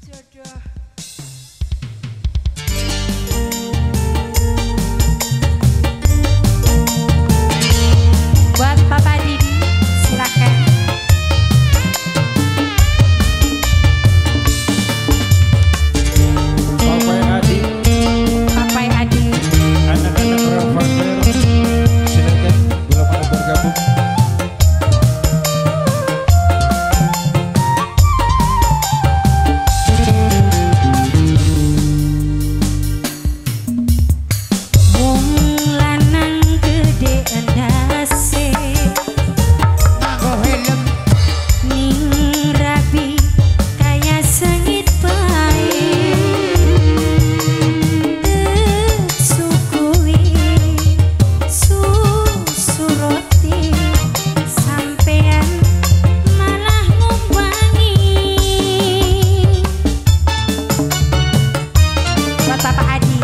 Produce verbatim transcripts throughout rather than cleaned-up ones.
Buat Papa Didi, silakan. Papai Adi, Papai Adi, anak-anak Rafael, silakan bila mana bergabung. wong lanang gede endase, nganggo helm ning rabi kaya sengit bae. Sukui susu roti sampean malah ngumpangi. Buat Papa Adi.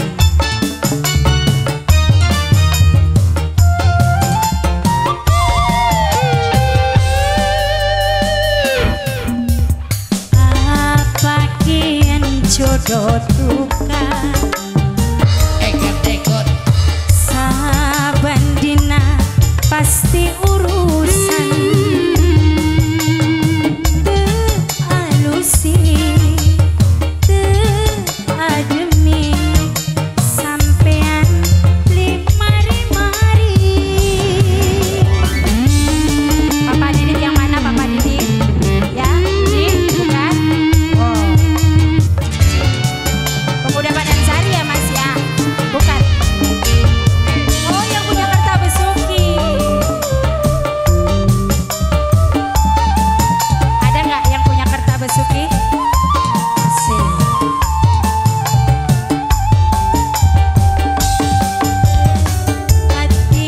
Apa kian jodoh tukar ekot-ekot saban dina pasti urusan teu alusi teu ademi sampean limari-mari. Papa Didit yang mana Papa Didit? Ya, ini bukan? Oh. Pemuda Badan Sari ya Mas ya? Bukan? Oh yang punya Kertabesuki. Ada nggak yang punya Kertabesuki? Asik. Hati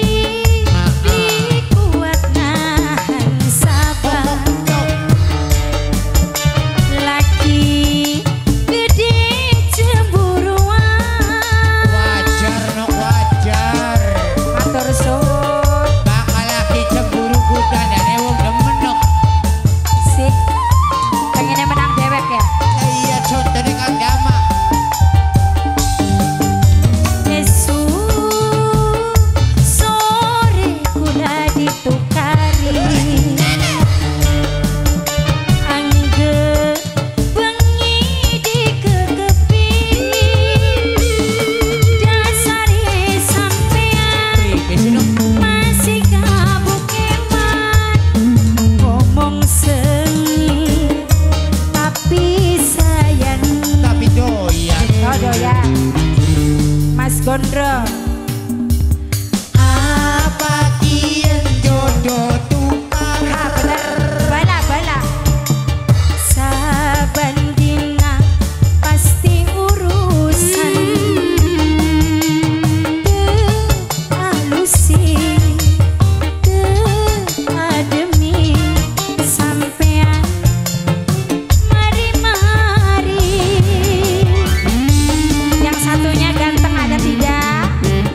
dikuat nahan sabar, laki gede cemburuan. wajar nok wajar Matur suwun. bakal laki cemburu kuda dan ewong demen nok Sik. Pengennya menang dewek ya? iya contoh dengan agama Esuk sore kula ditukari, angge bengi dikekepi, dasare sampean masih kabuk eman, ngomong sengit tapi sayang. tapi doyan Oh doyan Mas Gondrong. apa kian jodoh tukar Ah bener, bala bala. Saban dina pasti urusan teu alusi teu ademi sampean mari-mari. Yang satunya ganteng ada tidak?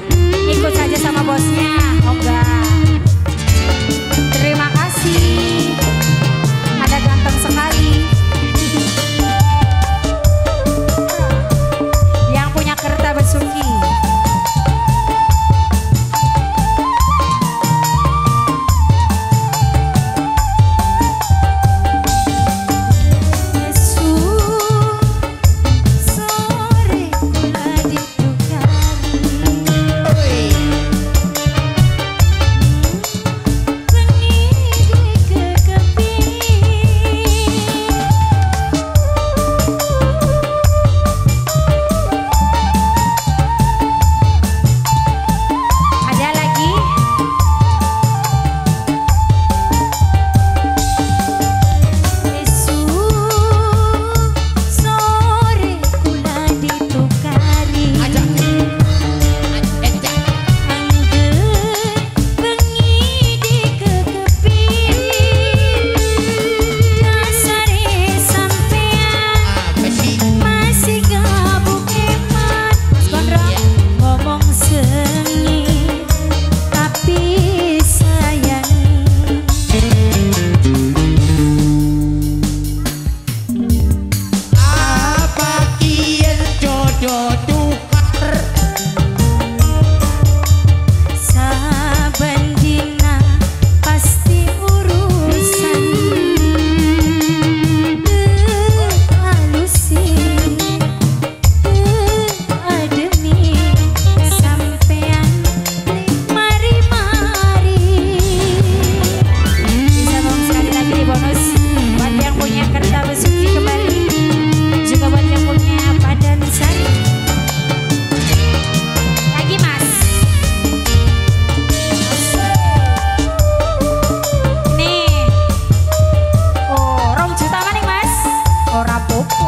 rapopo.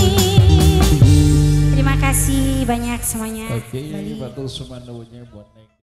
Banyak semuanya. Oke, okay, Batul Sumandownya buat Neng.